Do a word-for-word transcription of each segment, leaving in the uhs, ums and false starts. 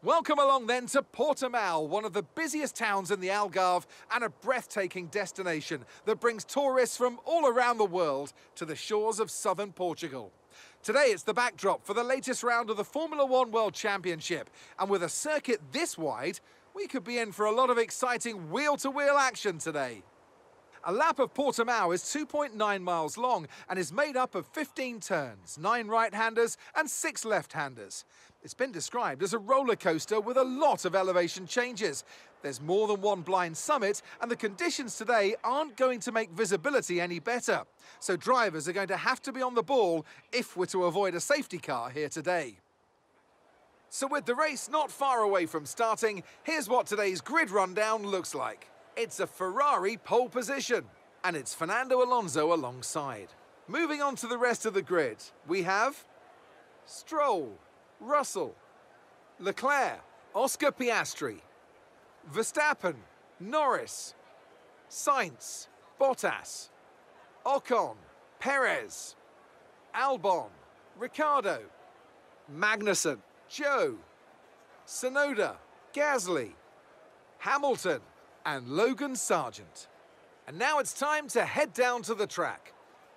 Welcome along then to Portimao, one of the busiest towns in the Algarve and a breathtaking destination that brings tourists from all around the world to the shores of southern Portugal. Today it's the backdrop for the latest round of the Formula One World Championship, and with a circuit this wide, we could be in for a lot of exciting wheel-to-wheel action today. A lap of Portimao is two point nine miles long and is made up of fifteen turns, nine right-handers and six left-handers. It's been described as a roller coaster with a lot of elevation changes. There's more than one blind summit, and the conditions today aren't going to make visibility any better. So drivers are going to have to be on the ball if we're to avoid a safety car here today. So with the race not far away from starting, here's what today's grid rundown looks like. It's a Ferrari pole position, and it's Fernando Alonso alongside. Moving on to the rest of the grid, we have Stroll, Russell, Leclerc, Oscar Piastri, Verstappen, Norris, Sainz, Bottas, Ocon, Perez, Albon, Ricciardo, Magnussen, Joe, Tsunoda, Gasly, Hamilton, and Logan Sargent. And now it's time to head down to the track.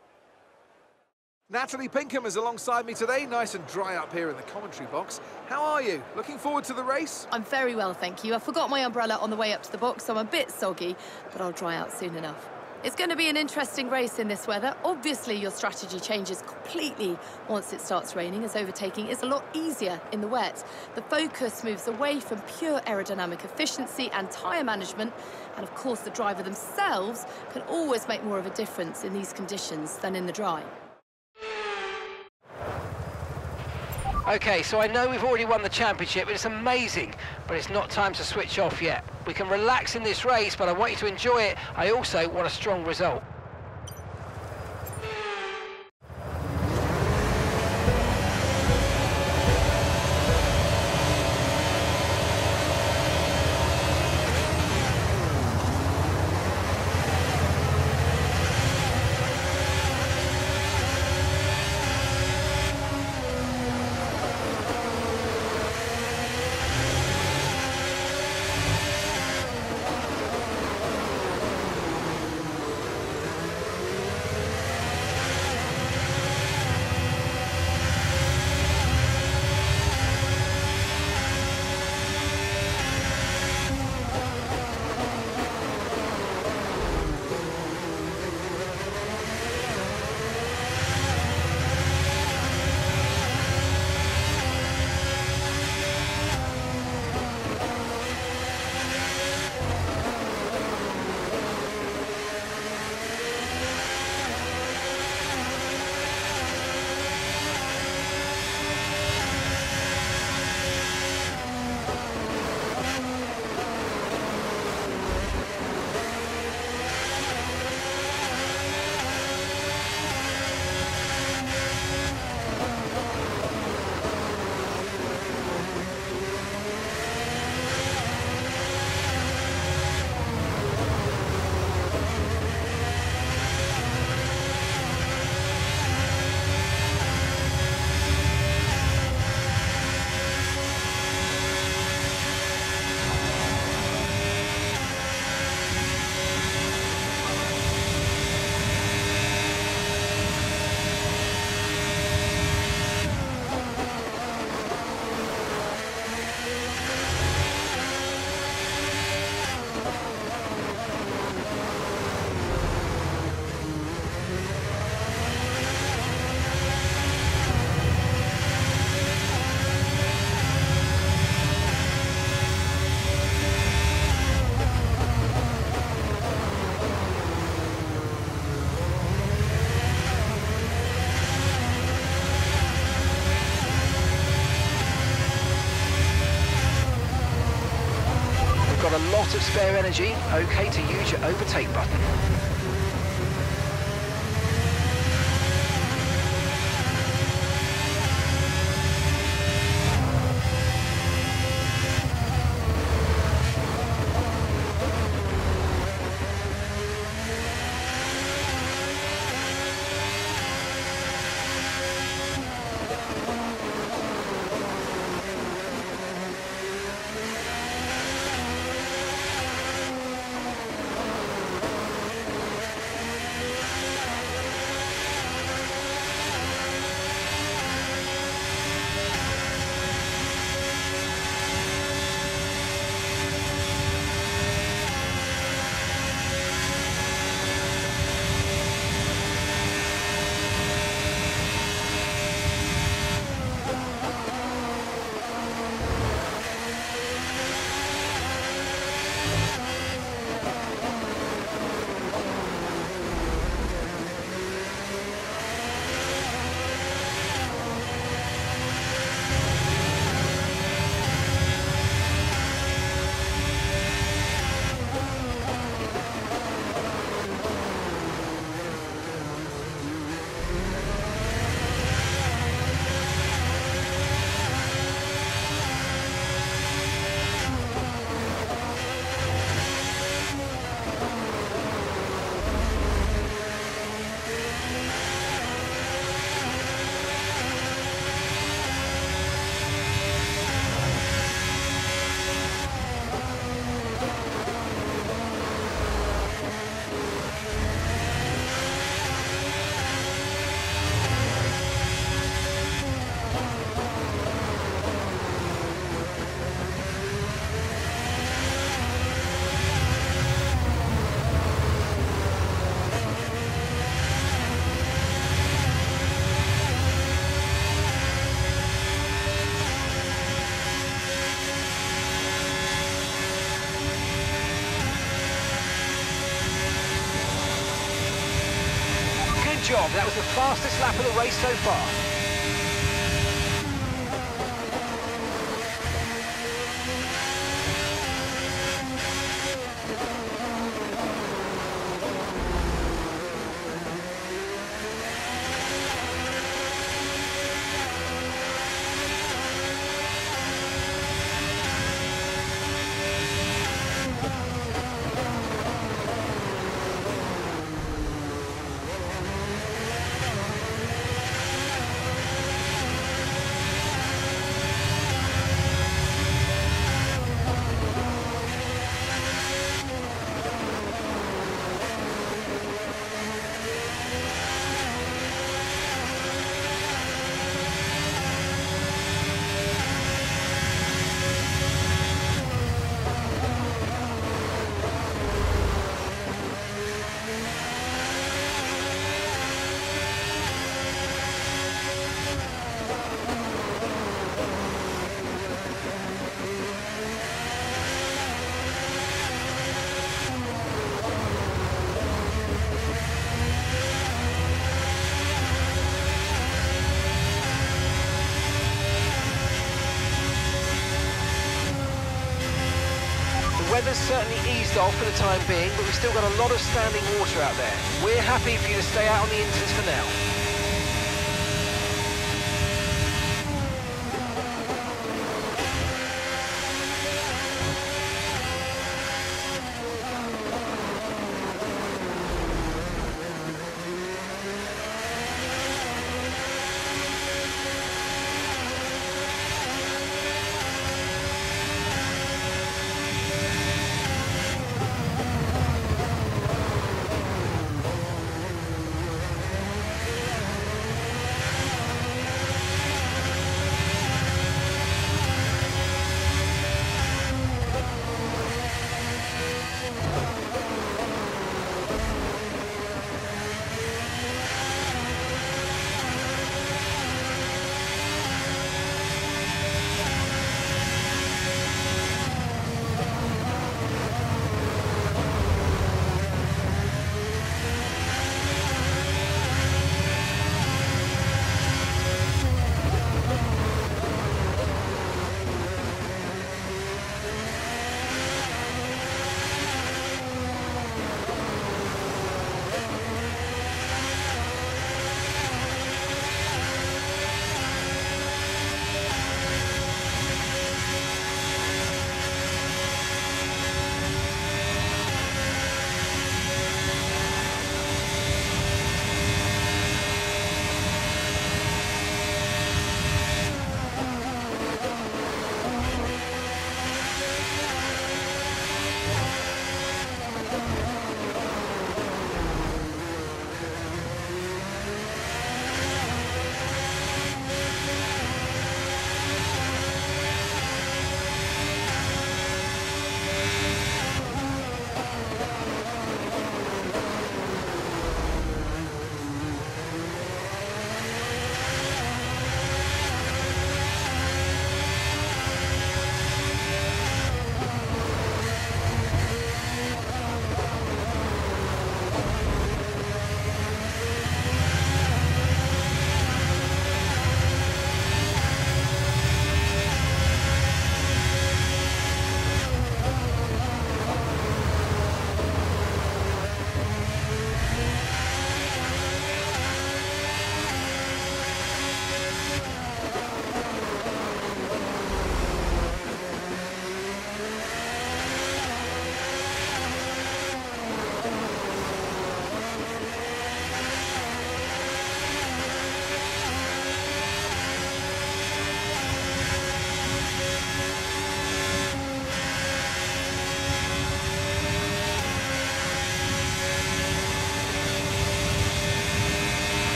Natalie Pinkham is alongside me today, nice and dry up here in the commentary box. How are you? Looking forward to the race? I'm very well, thank you. I forgot my umbrella on the way up to the box, so I'm a bit soggy, but I'll dry out soon enough. It's going to be an interesting race in this weather. Obviously, your strategy changes completely once it starts raining, as overtaking is a lot easier in the wet. The focus moves away from pure aerodynamic efficiency and tyre management, and of course, the driver themselves can always make more of a difference in these conditions than in the dry. Okay, so I know we've already won the championship, it's amazing, but it's not time to switch off yet. We can relax in this race, but I want you to enjoy it. I also want a strong result. Got a lot of spare energy, okay to use your overtake button. twelve. That was the fastest lap of the race so far. The weather's certainly eased off for the time being, but we've still got a lot of standing water out there. We're happy for you to stay out on the Inters for now.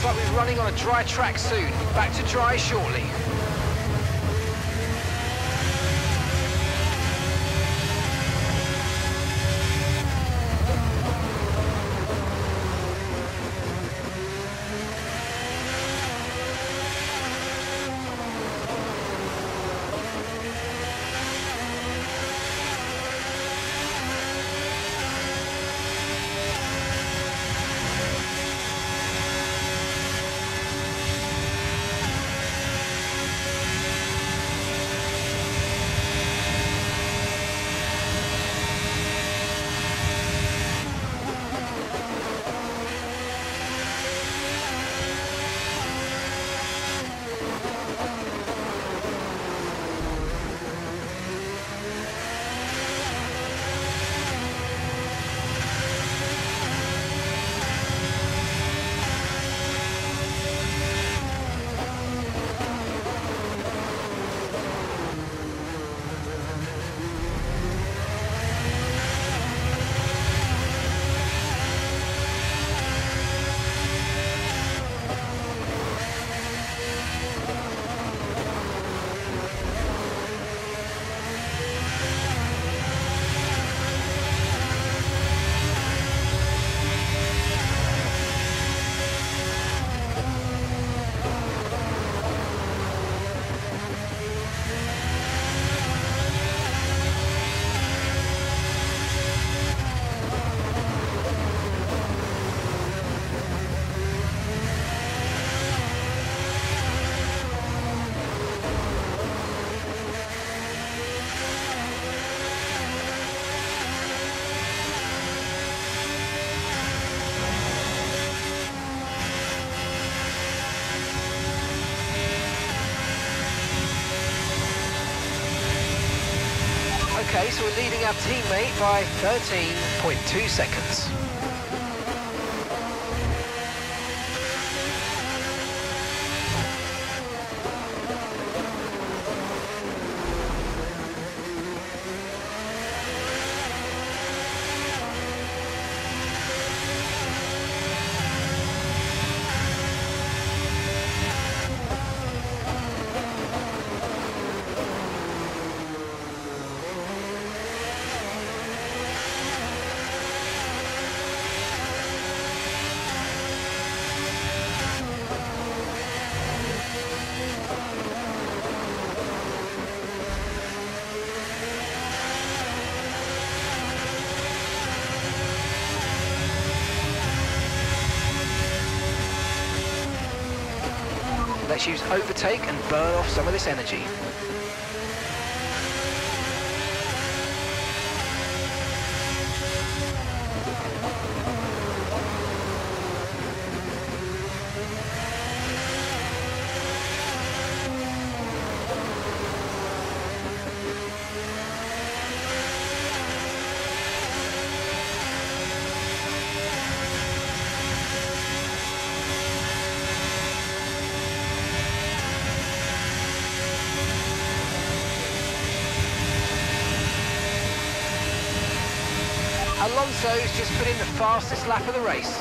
looks like we're running on a dry track soon. Back to dry shortly. Okay, so we're leading our teammate by thirteen point two seconds. Let's use overtake and burn off some of this energy. Alonso's just put in the fastest lap of the race.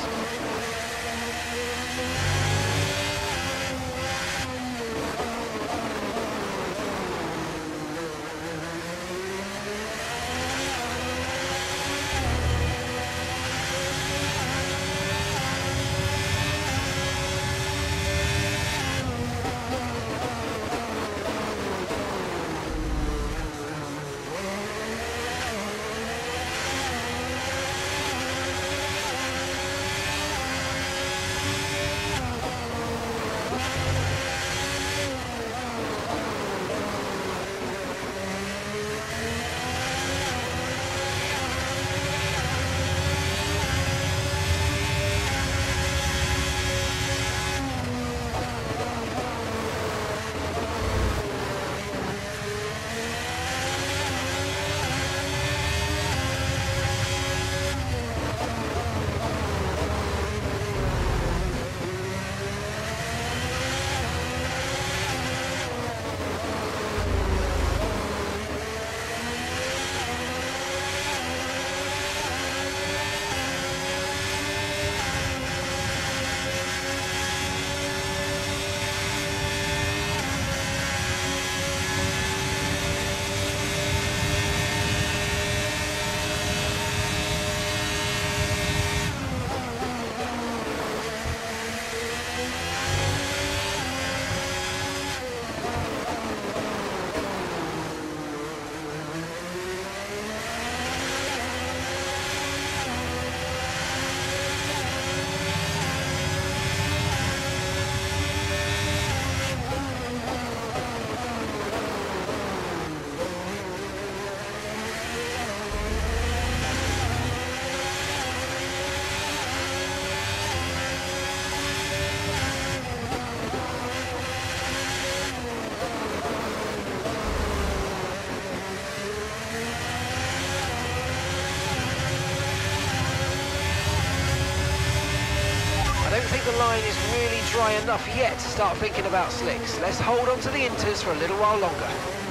think the line is really dry enough yet to start thinking about slicks. Let's hold on to the inters for a little while longer.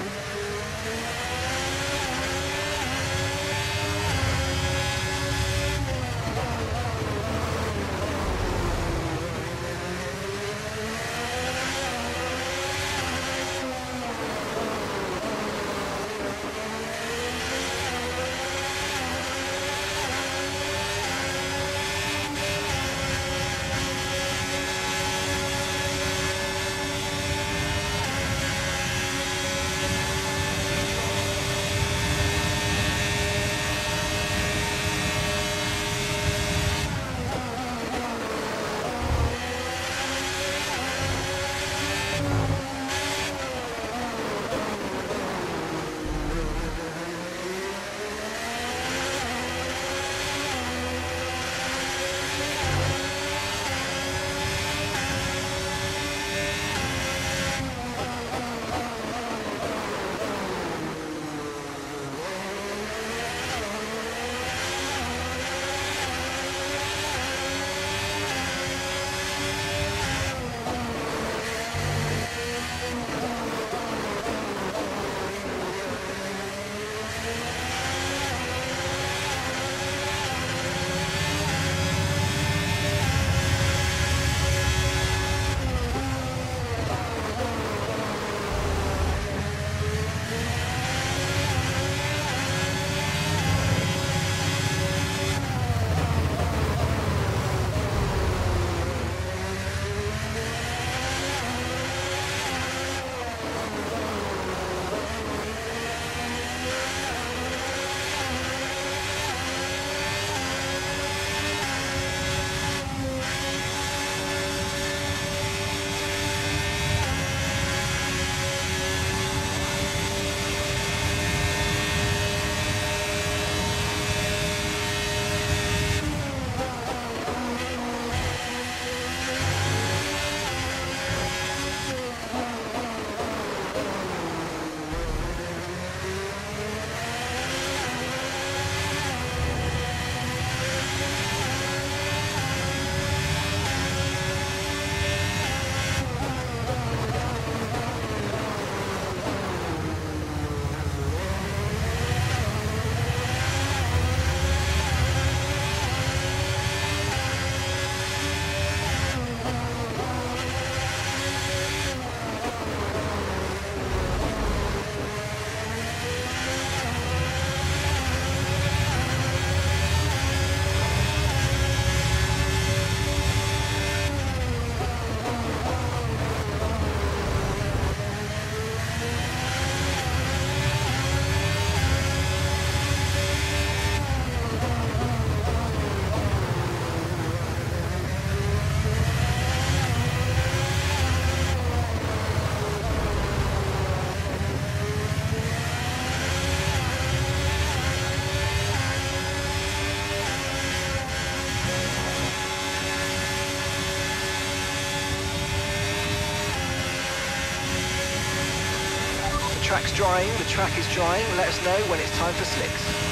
track's drying, the track is drying. Let us know when it's time for slicks.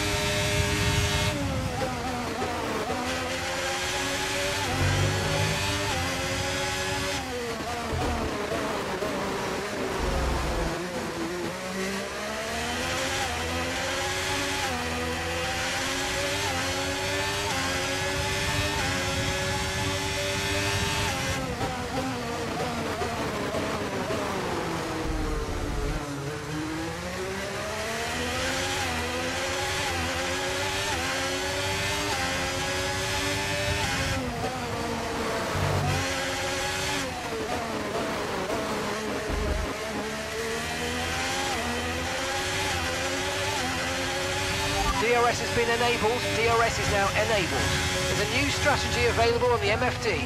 D R S has been enabled, D R S is now enabled. There's a new strategy available on the M F D.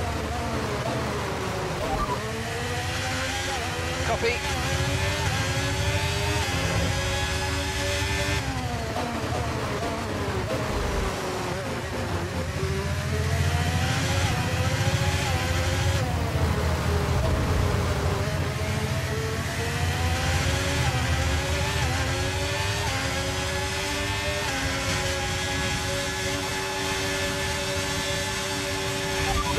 Copy.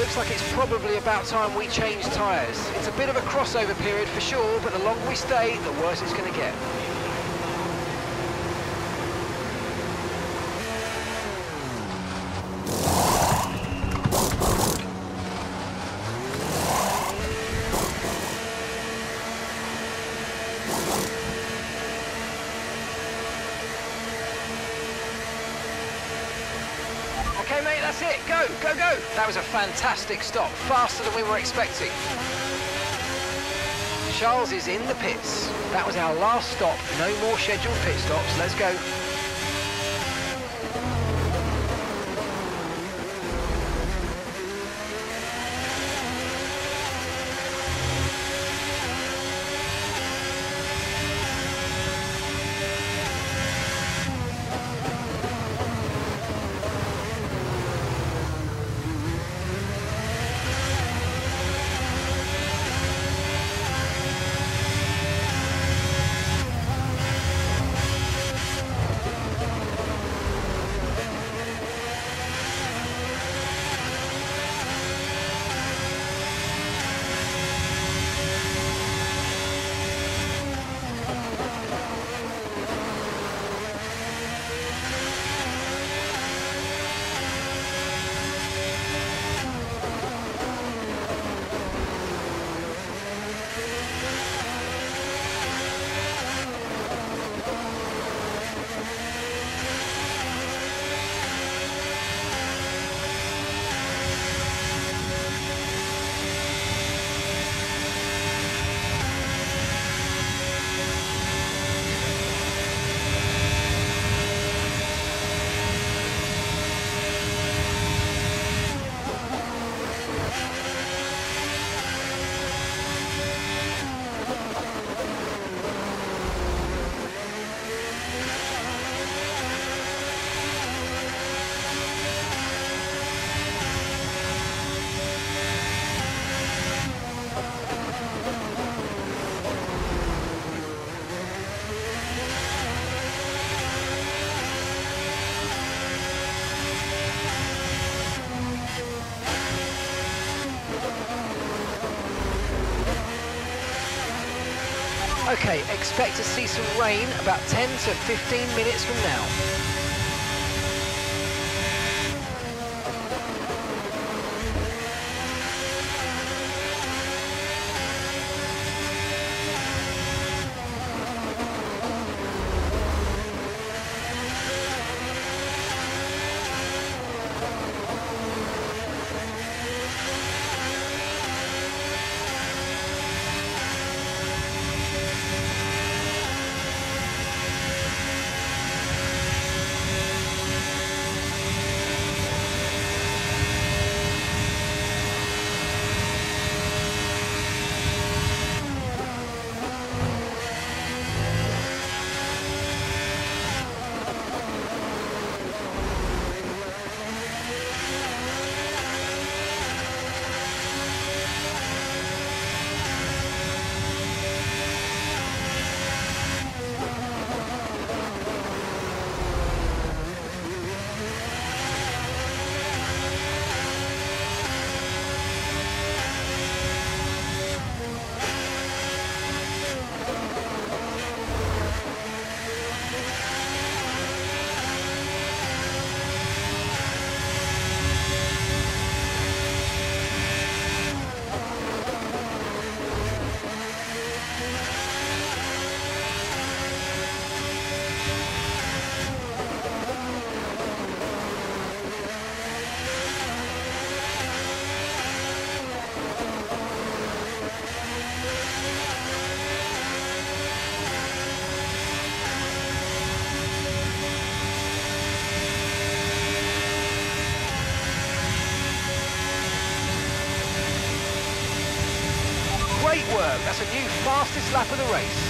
looks like it's probably about time we change tyres. It's a bit of a crossover period for sure, but the longer we stay, the worse it's going to get. Okay, mate, that's it. Go, go, go. That was a fantastic stop, faster than we were expecting. Charles is in the pits. That was our last stop. No more scheduled pit stops. Let's go. Okay, expect to see some rain about ten to fifteen minutes from now. Great work, that's a new fastest lap of the race.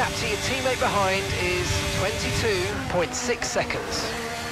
gap to your teammate behind is twenty-two point six seconds.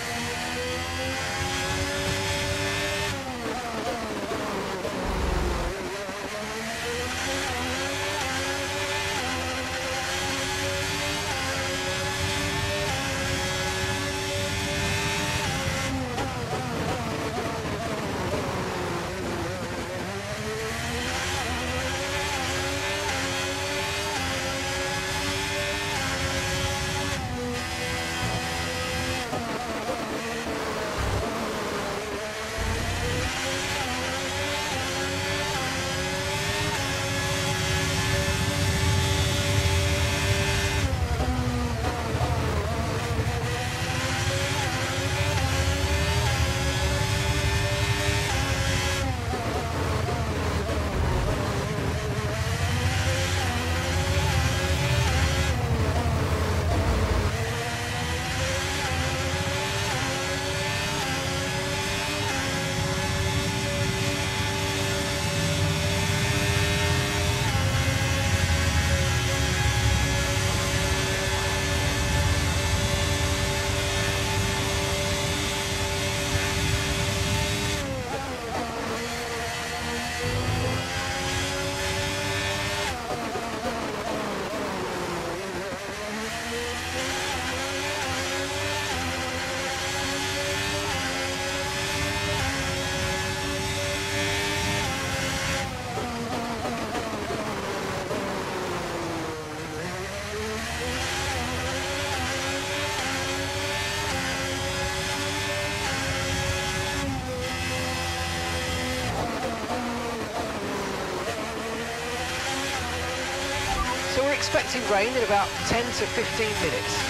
So we're expecting rain in about ten to fifteen minutes.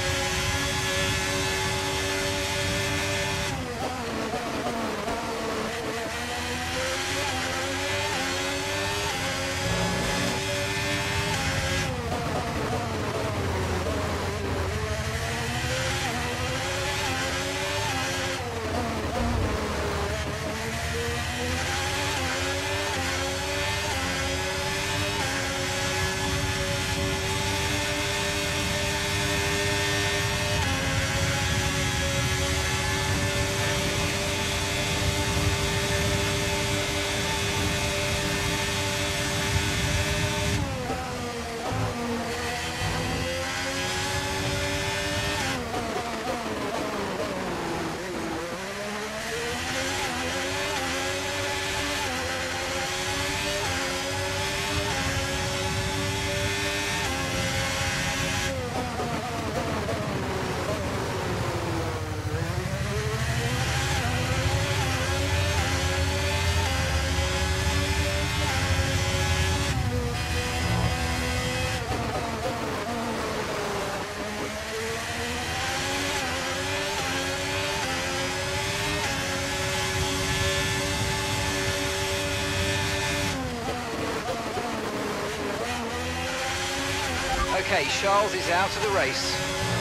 Okay, Charles is out of the race.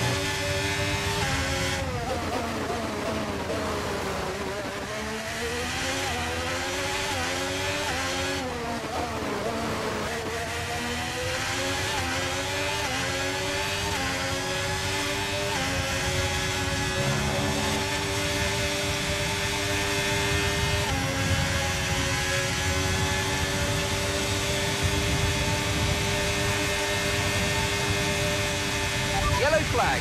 Yellow flag.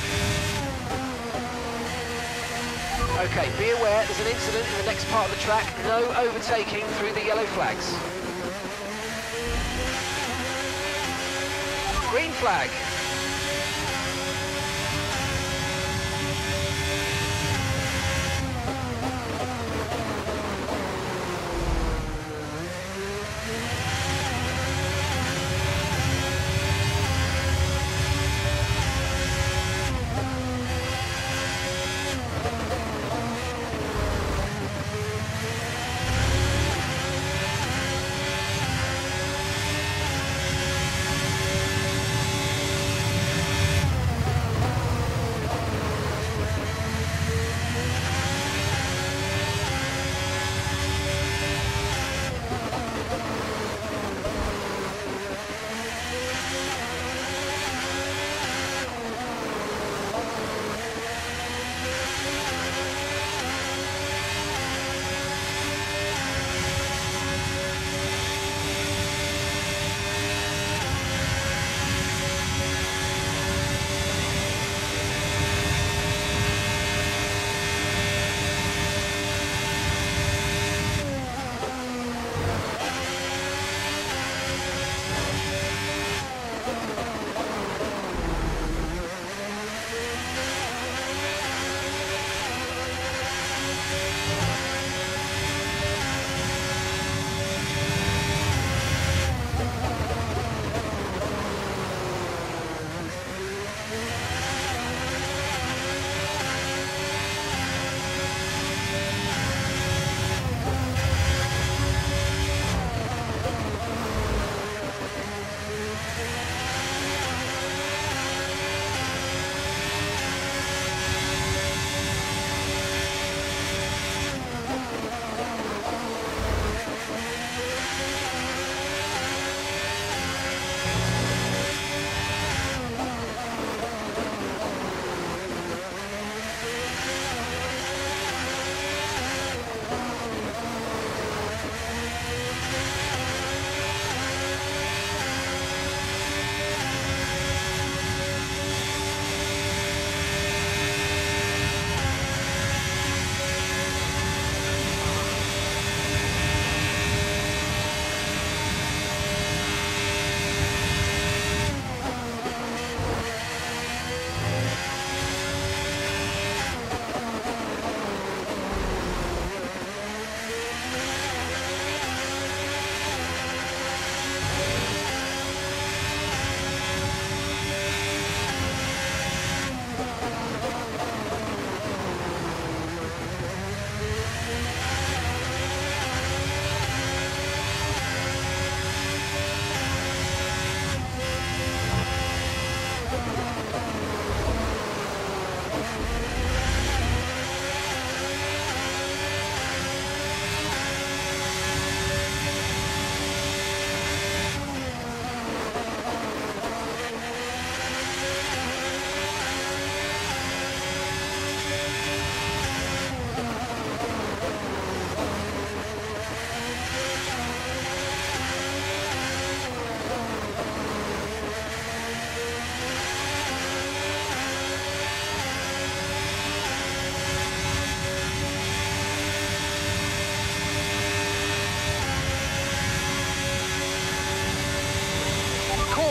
Okay, be aware there's an incident in the next part of the track. No overtaking through the yellow flags. Green flag.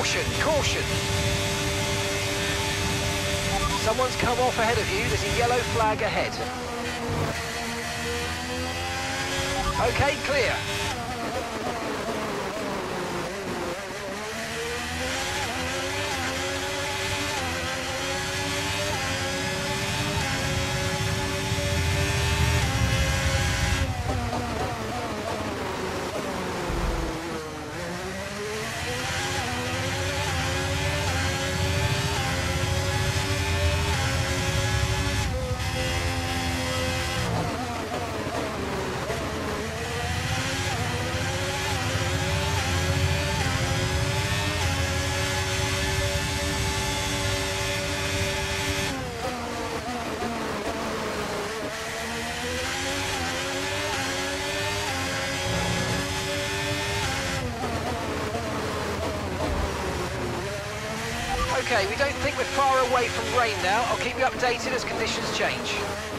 Caution, caution. Someone's come off ahead of you. There's a yellow flag ahead. Okay, clear. Okay, we don't think we're far away from rain now. I'll keep you updated as conditions change.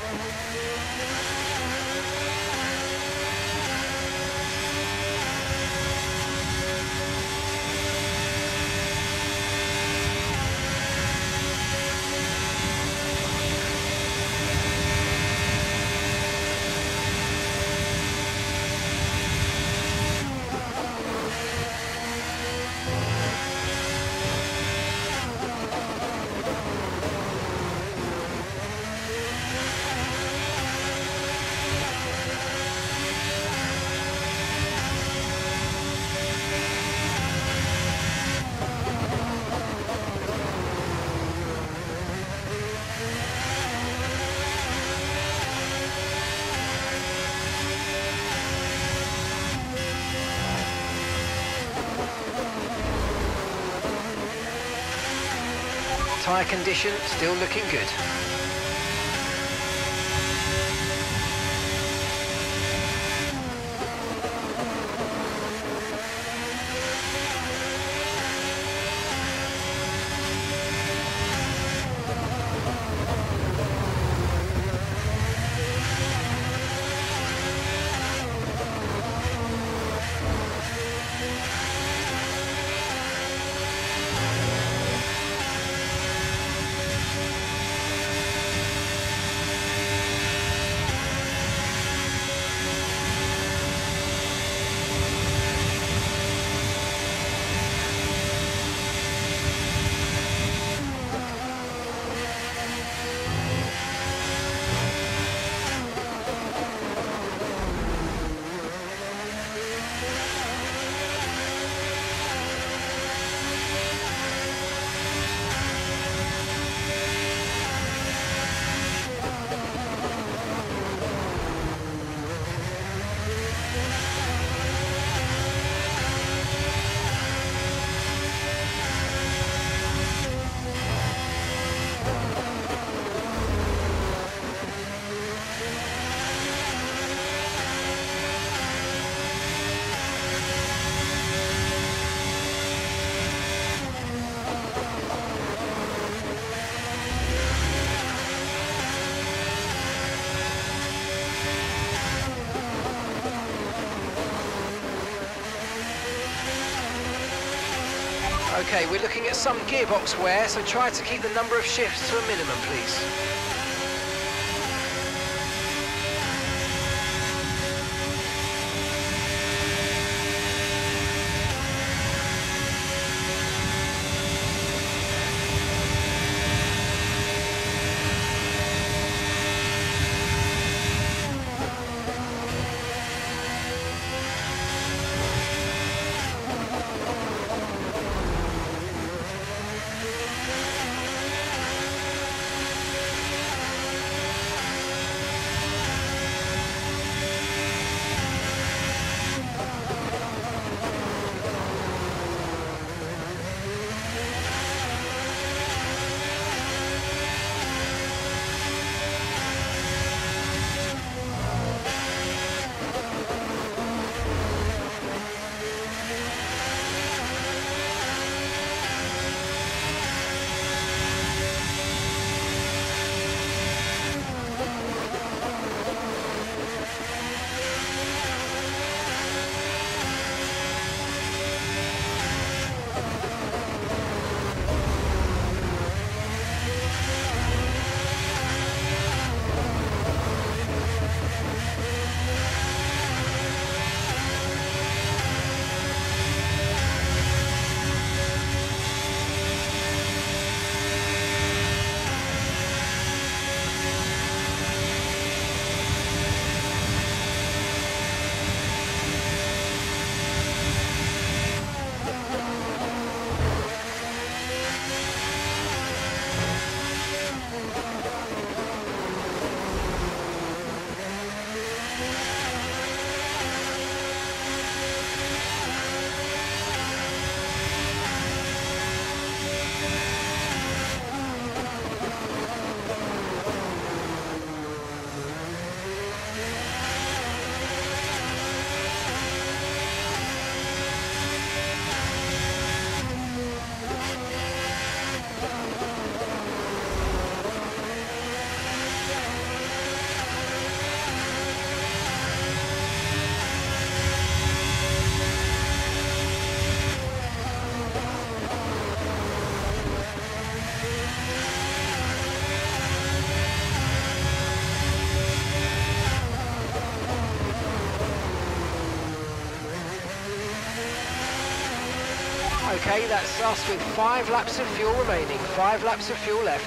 Tyre condition still looking good. Okay, we're looking at some gearbox wear, so try to keep the number of shifts to a minimum, please. Okay, that's us with five laps of fuel remaining, five laps of fuel left.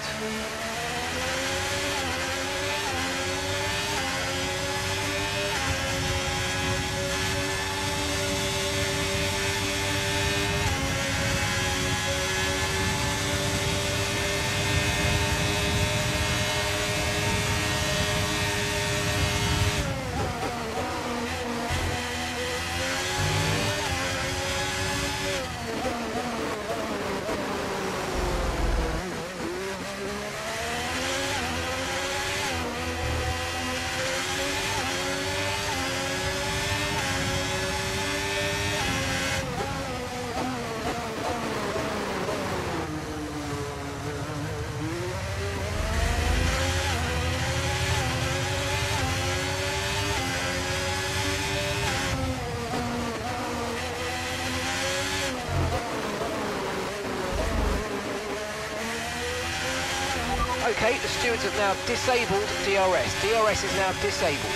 Okay, the stewards have now disabled D R S. D R S is now disabled.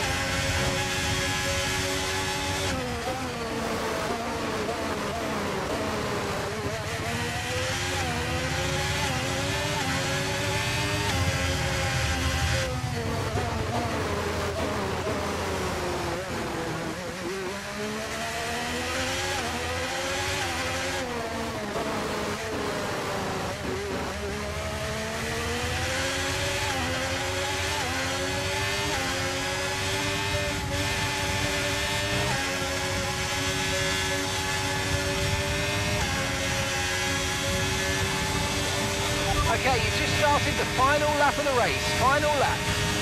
Okay, you've just started the final lap of the race. Final lap.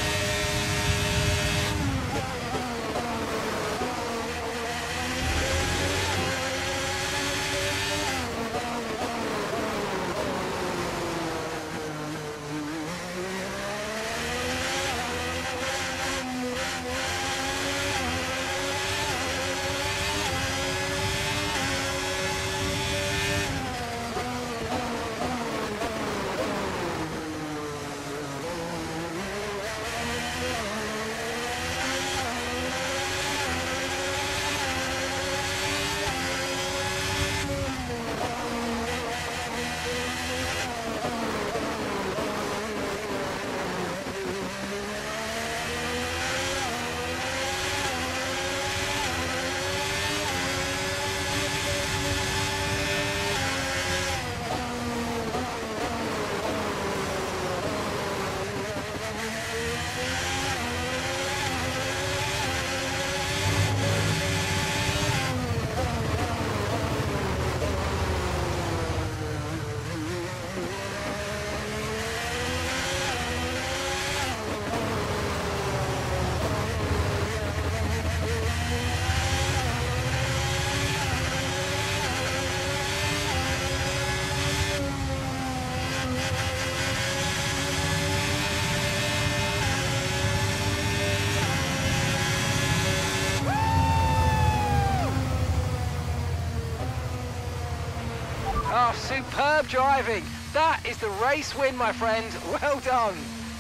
Oh, superb driving. That is the race win, my friend. Well done.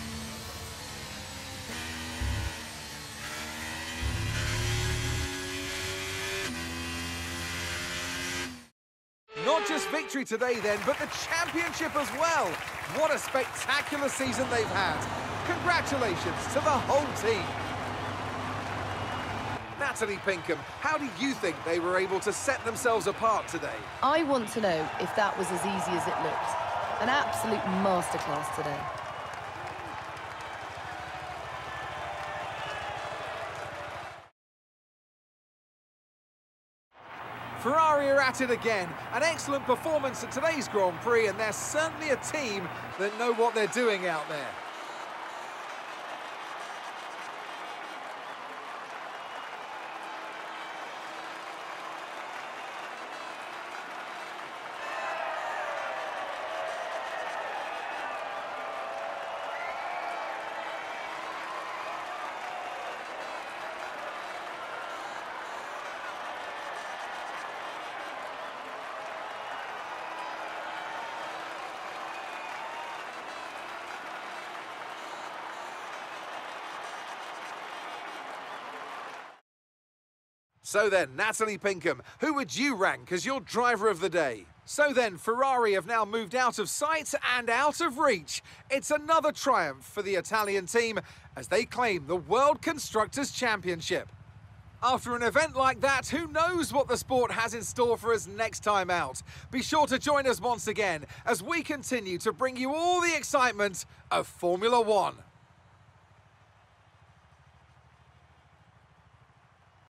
Not just victory today then, but the championship as well. What a spectacular season they've had. Congratulations to the whole team. Natalie Pinkham, how do you think they were able to set themselves apart today? I want to know if that was as easy as it looked. An absolute masterclass today. Ferrari are at it again. An excellent performance at today's Grand Prix, and they're certainly a team that know what they're doing out there. So then, Natalie Pinkham, who would you rank as your driver of the day? So then, Ferrari have now moved out of sight and out of reach. It's another triumph for the Italian team as they claim the World Constructors' Championship. After an event like that, who knows what the sport has in store for us next time out? Be sure to join us once again as we continue to bring you all the excitement of Formula One.